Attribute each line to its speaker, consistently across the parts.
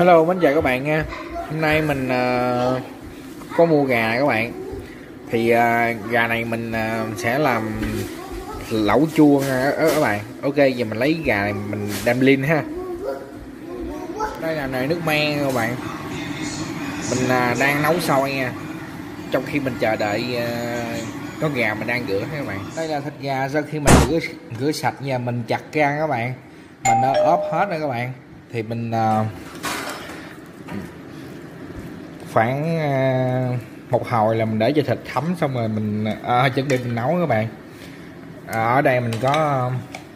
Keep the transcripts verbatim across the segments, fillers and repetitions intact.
Speaker 1: Hello, mến chào các bạn nha. Hôm nay mình uh, có mua gà các bạn. Thì uh, gà này mình uh, sẽ làm lẩu chua nha các bạn. Ok, giờ mình lấy gà này mình đem lên ha. Đây là nồi nước me các bạn. Mình uh, đang nấu sôi nha. Trong khi mình chờ đợi uh, có gà mình đang rửa các bạn. Đây là thịt gà sau khi mình rửa rửa sạch nha, mình chặt ra các bạn. Mình uh, ốp hết rồi các bạn. Thì mình uh, khoảng uh, một hồi là mình để cho thịt thấm xong rồi mình uh, chuẩn bị mình nấu các bạn. uh, ở đây mình có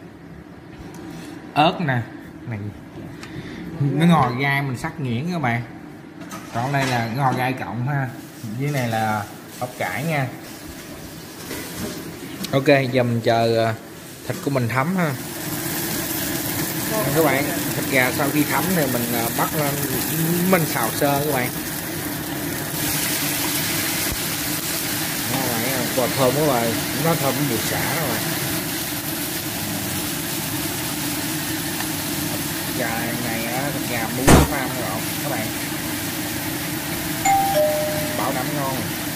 Speaker 1: ớt nè, này nó ngò gai mình sắc nhuyễn các bạn, còn đây là ngò gai cộng ha, dưới này là bắp cải nha. Ok, giờ mình chờ thịt của mình thấm ha các bạn. Thịt gà sau khi thấm thì mình bắt lên mình xào sơ các bạn. Và thơm các bạn, nó thơm bột xả các bạn. Gà này á, thịt gà muối pha gọn các bạn, bảo đảm ngon.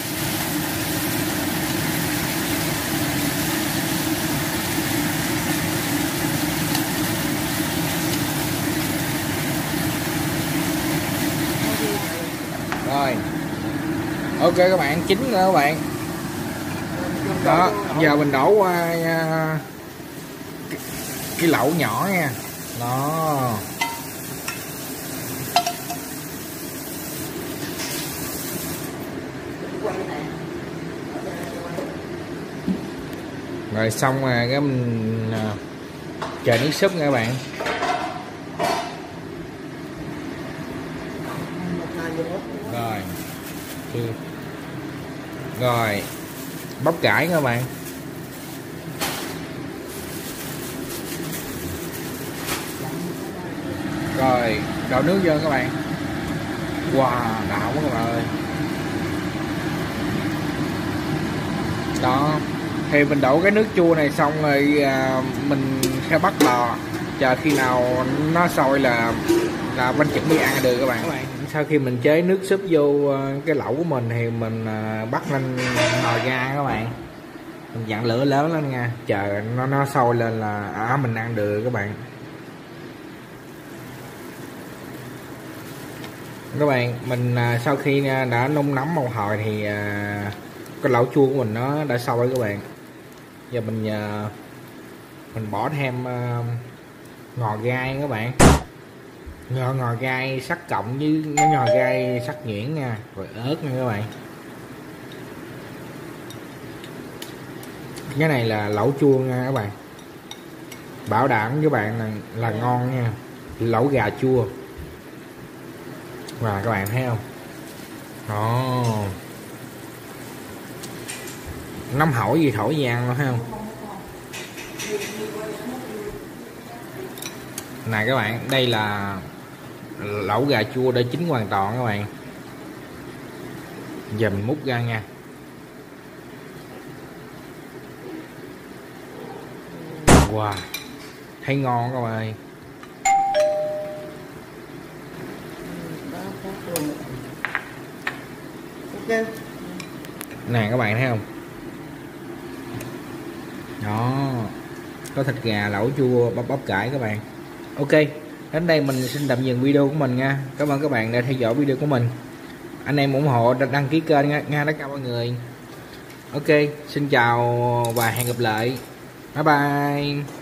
Speaker 1: Rồi, ok các bạn, chín rồi các bạn. Đó, giờ mình đổ qua uh, cái, cái lẩu nhỏ nha. Đó. Rồi xong rồi cái mình uh, chờ nước súp nha các bạn. Rồi. Rồi. Bắp cải các bạn. Rồi đổ nước vô các bạn. Wow, đảo quá các bạn ơi. Đó, thì mình đổ cái nước chua này xong rồi à, mình sẽ bắt lò, chờ khi nào nó sôi là là mình chuẩn bị ăn được các bạn. Các bạn sau khi mình chế nước súp vô cái lẩu của mình thì mình à, bắt lên nồi ga các bạn. Mình dặn lửa lớn lên nha, chờ nó nó sôi lên là à, mình ăn được các bạn. Các bạn mình à, sau khi đã nung nóng một hồi thì à, cái lẩu chua của mình nó đã sôi các bạn. Giờ mình à, mình bỏ thêm à, ngò gai các bạn, ngò ngò gai sắc cộng với ngò gai sắc nhuyễn nha, rồi ớt nha các bạn. Cái này là lẩu chua nha các bạn, bảo đảm với bạn là, là ngon nha, lẩu gà chua. Và các bạn thấy không, đó, nóng hổi gì thổi gì ăn luôn thấy không. Này các bạn, đây là lẩu gà chua đã chín hoàn toàn các bạn. Giờ mình múc ra nha. Wow, thấy ngon các bạn ơi. Okay. Nè các bạn thấy không, đó, có thịt gà lẩu chua bắp bắp cải các bạn. Ok, đến đây mình xin tạm dừng video của mình nha. Cảm ơn các bạn đã theo dõi video của mình. Anh em ủng hộ đăng ký kênh nha, nha tất cả mọi người. Ok, xin chào và hẹn gặp lại. Bye bye.